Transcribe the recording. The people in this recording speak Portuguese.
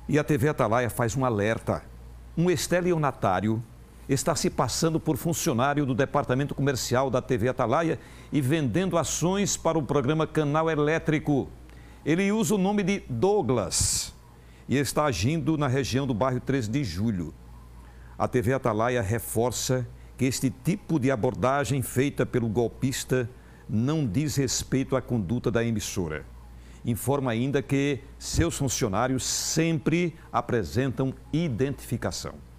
E a TV Atalaia faz um alerta. Um estelionatário está se passando por funcionário do departamento comercial da TV Atalaia e vendendo ações para o programa Canal Elétrico. Ele usa o nome de Douglas e está agindo na região do bairro 13 de Julho. A TV Atalaia reforça que este tipo de abordagem feita pelo golpista não diz respeito à conduta da emissora. Informa ainda que seus funcionários sempre apresentam identificação.